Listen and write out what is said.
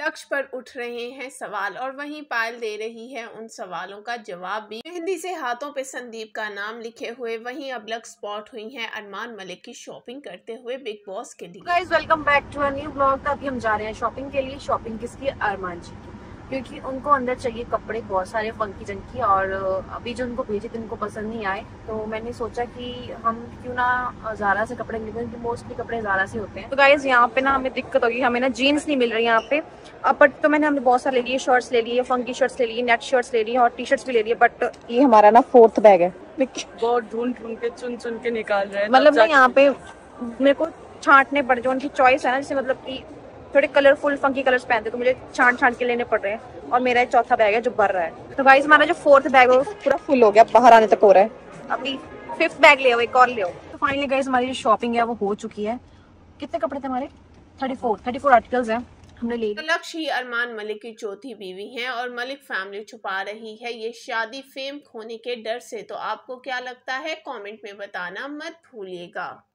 लक्ष्य पर उठ रहे हैं सवाल और वहीं पायल दे रही है उन सवालों का जवाब भी। मेहंदी से हाथों पे संदीप का नाम लिखे हुए वहीं अब लग स्पॉट हुई हैं अरमान मलिक की शॉपिंग करते हुए बिग बॉस के लिए। Guys welcome back to a new blog. अभी हम जा रहे हैं शॉपिंग के लिए। शॉपिंग किसकी? अरमान जी की, क्योंकि उनको अंदर चाहिए कपड़े बहुत सारे फंकी जंकी, और अभी जो उनको भेजे थे उनको पसंद नहीं आए, तो मैंने सोचा कि हम क्यों ना ज़ारा से कपड़े लेते हैं, क्योंकि मोस्टली कपड़े ज़ारा से होते हैं। तो गाइस यहाँ पे ना हमें दिक्कत होगी, हमें ना जीन्स नहीं मिल रही यहाँ पे। बट तो हमने बहुत सारे ले लिए, शर्ट्स ले लिए, फंकी शर्ट्स ले लिए, नेट शर्ट्स ले लिए और टी शर्ट्स भी ले लिए। बट ये हमारा ना 4th बैग है। बहुत ढूंढ ढूंढ के चुन चुन के निकाल रहे हैं, मतलब ना यहाँ पे मेरे को छांटने पड़, जो उनकी चॉइस है ना, जैसे मतलब कि थोड़े कलरफुल फंकी कलर्स पहनते तो मुझे छांट छांट के लेने पड़ रहे हैं। और मेरा एक चौथा बैग है जो भर रहा है। तो गाइस हमारा जो 4th बैग है वो पूरा फुल हो गया, बाहर आने तक हो रहा है। अभी 5th बैग ले आओ, एक और ले आओ। तो फाइनली गाइस हमारी जो शॉपिंग है वो हो चुकी है। कितने कपड़े थे हमारे? 34 आर्टिकल्स हैं हमने ले। तो लक्ष्य ही अरमान मलिक की चौथी बीवी हैं और मलिक फैमिली छुपा रही है ये शादी फेम खोने के डर से। तो आपको क्या लगता है कमेंट में बताना मत भूलिएगा।